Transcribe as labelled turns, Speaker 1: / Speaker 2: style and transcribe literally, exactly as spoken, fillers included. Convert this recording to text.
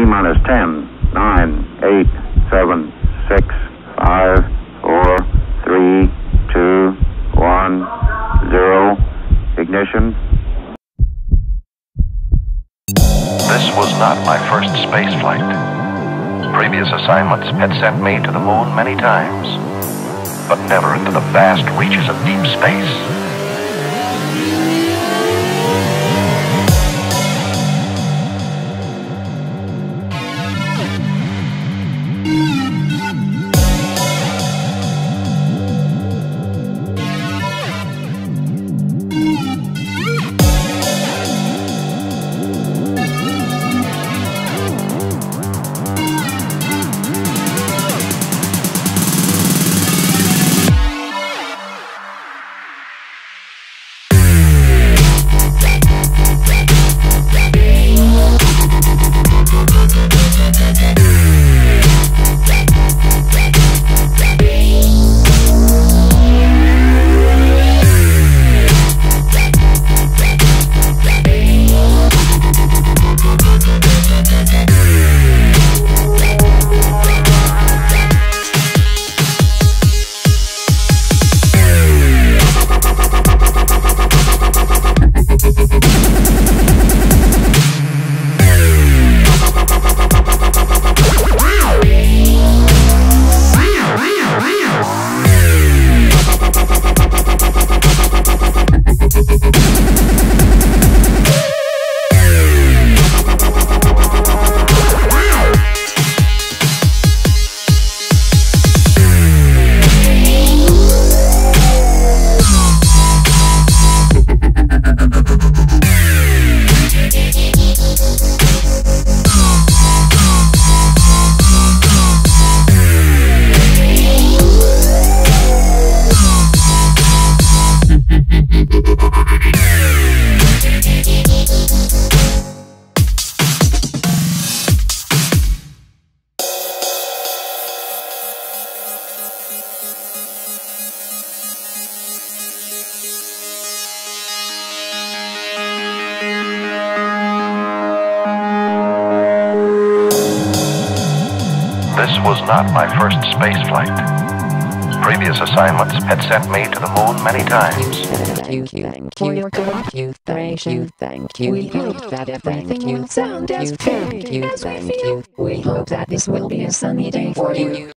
Speaker 1: minus ten, nine, eight, seven, six, five, four, three, two, one, zero. Ignition.
Speaker 2: This was not my first space flight. Previous assignments had sent me to the moon many times, but never into the vast reaches of deep space. This was not my first space flight. Previous assignments had sent me to the moon many times.
Speaker 3: Thank you, thank you for your cooperation. Thank you. We hope that everything will sound as perfect as we feel. We hope that this will be a sunny day for you.